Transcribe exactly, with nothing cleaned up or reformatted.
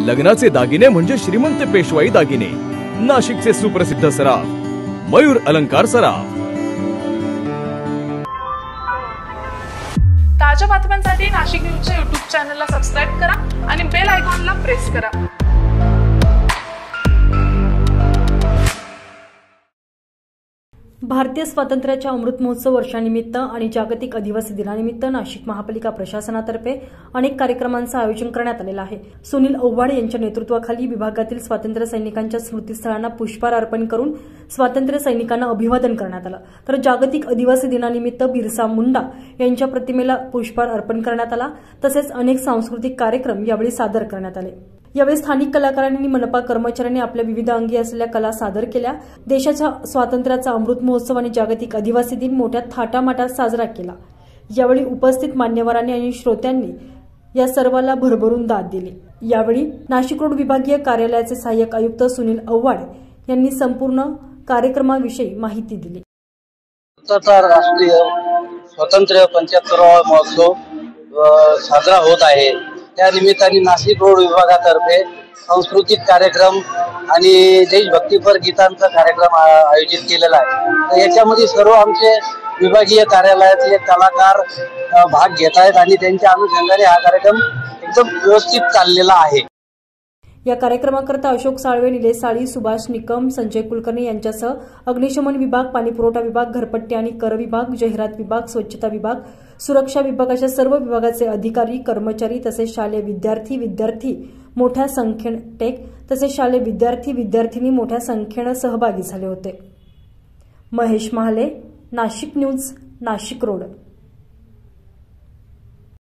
लग्नाचे दागिने म्हणजे श्रीमंत पेशवाई दागिने, नाशिकचे सुप्रसिद्ध सराफ मयूर अलंकार सराफ। ताज्या बातम्यांसाठी नाशिक न्यूजच्या यूट्यूब चॅनलला सबस्क्राइब करा आणि बेल आयकॉनला प्रेस करा। भारतीय स्वातंत्र्याच्या अमृत महोत्सव वर्षानिमित्त आणि जागतिक आदिवासी दिनानिमित्त नाशिक महापालिका प्रशासनातर्फे अनेक कार्यक्रमांचं आयोजन करण्यात आलेलं आहे। सुनील ओव्हाड यांच्या नेतृत्वाखाली विभागातील स्वातंत्र्य सैनिकांच्या स्मृतीस्थळांना पुष्पहार अर्पण करून स्वातंत्र्य सैनिकांना अभिवादन करण्यात आलं। तर जागतिक आदिवासी दिनानिमित्त बिरसा मुंडा यांच्या प्रतिमेला पुष्पहार अर्पण करण्यात आला। तसेच अनेक सांस्कृतिक कार्यक्रम यावेळी सादर करण्यात आले। यावेळी स्थानिक कलाकारांनी मनपा कर्मचाऱ्यांनी आपल्या विविध अंगी असलेल्या कला सादर केल्या। देशाच्या स्वातंत्र्याचा अमृत महोत्सव आणि जागतिक आदिवासी दिन मोठ्या थाटामाटात साजरा केला। यावेळी उपस्थित मान्यवरांनी आणि श्रोत्यांनी या सर्वाला भरभरून दाद दिली। यावेळी नाशिक रोड विभागीय कार्यालयाचे सहाय्यक आयुक्त सुनील ओव्हाड यांनी संपूर्ण कार्यक्रमाविषयी माहिती दिली। राष्ट्रीय स्वातंत्र्य पंच्याहत्तरावा महोत्सव साजरा होत आहे। त्या निमित्ताने नाशिक रोड विभागातर्फे सांस्कृतिक कार्यक्रम आणि देशभक्तीपर गीतांचा कार्यक्रम आयोजित केलेला आहे। तर याच्यामध्ये सर्व आमचे विभागीय कार्यालयातले कलाकार भाग घेत आहेत आणि त्यांच्या अनुषंगाने हा कार्यक्रम एकदम व्यवस्थित चाललेला आहे। या कार्यक्रमाकरता अशोक साळवे, निलेश साळी, सुभाष निकम, संजय कुलकर्णी यांच्यासह अग्निशमन विभाग, पाणीपुरवठा विभाग, घरपट्टी आणि कर विभाग, जाहिरात विभाग, स्वच्छता विभाग, सुरक्षा विभाग अशा सर्व विभागाचे अधिकारी, कर्मचारी तसेच शालेय विद्यार्थी विद्यार्थी मोठ्या संख्येने टेक तसेच शालेय विद्यार्थी विद्यार्थिनी मोठ्या संख्येने सहभागी झाले होते। Mahesh Mahale, Nashik news, Nashik road.